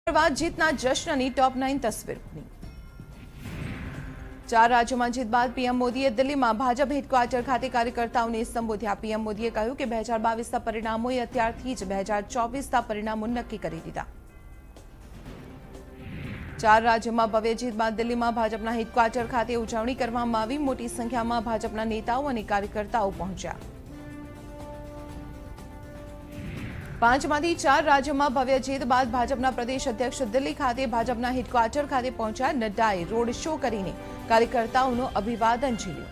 बाद जीतना जश्ननी टॉप 9 तस्वीर। 4 राज्यों जीत बाद पीएम मोदीए दिल्ली में भाजप हेडक्वार्टर खाते कार्यकर्ताओं ने संबोध्या। पीएम मोदीए कह્યું કે 2022 परिणामों અત્યારથી જ 2024 परिणामों नक्की કરી દીધા। 4 राज्यों में भव्य जीत बाद दिल्ली में भाजपा हेडक्वार्टर खाते उजवणी करवामां आवी। मोटी संख्या में भाजपा नेताओं और कार्यकर्ताओं पहुंच्या। 5 मांथी 4 राज्यों में भव्य जीत बाद भाजपा प्रदेश अध्यक्ष दिल्ली खाते भाजपा हेडक्वार्टर खाते पहुंचा। नड्डाए रोड शो करीने कार्यकर्ताओं अभिवादन झील्યું।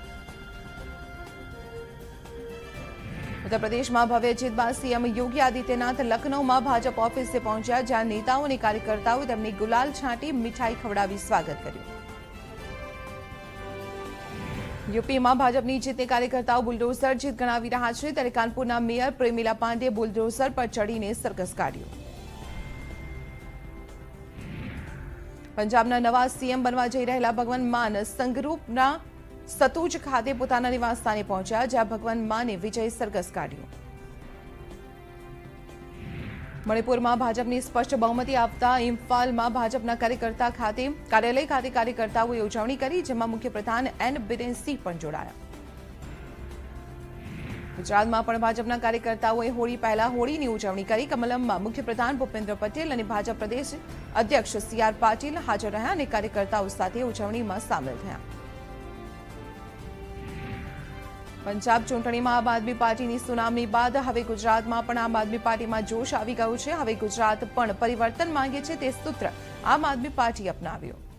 उत्तर प्रदेश में भव्य जीत बाद सीएम योगी आदित्यनाथ लखनऊ में भाजपा ऑफिस से पहुंचा, जहां नेताओं और कार्यकर्ताओं तेमनी गुलाल छांटी मीठाई खवડાવી स्वागत कर्યું। यूपी में भाजपा जीतने कार्यकर्ताओं बुलडोजर जीत गणावी रहा है, त्यारे कानपुरना मेयर प्रेमिला पांडे बुलडोजर पर चढ़ीने सर्कस काढ્યું। पंजाबना नवा सीएम बनवा जई रहेला भगवंत मान संगरूपना सतूज खाते पोताना निवास स्थाने पहुंचा, जहां भगवंत माने विजय सर्कस काढ્યું। मणिपुर में भाजपा स्पष्ट बहुमती आपता इम्फाल में भाजपा कार्यालय खाते कार्यकर्ताओं उजवणी करी, जेमां मुख्य प्रधान एन बीरेन सिंह पण जोड़ाया। गुजरात में पण भाजपा कार्यकर्ताओं होळी पहला होळीनी उजवणी करी। कमलम में मुख्य प्रधान भूपेन्द्र पटेल और भाजपा प्रदेश अध्यक्ष सीआर पाटील हाजर रह्या और कार्यकर्ताओं साथे उजवणी में सामेल थया। पंजाब चूंटणी में आम आदमी पार्टी सुनावणी बाद हवे गुजरात में पण आम आदमी पार्टी में जोश आवी गयो छे। हवे गुजरात पण परिवर्तन मांगे छे ते सूत्र आम आदमी पार्टी अपनाव्यो।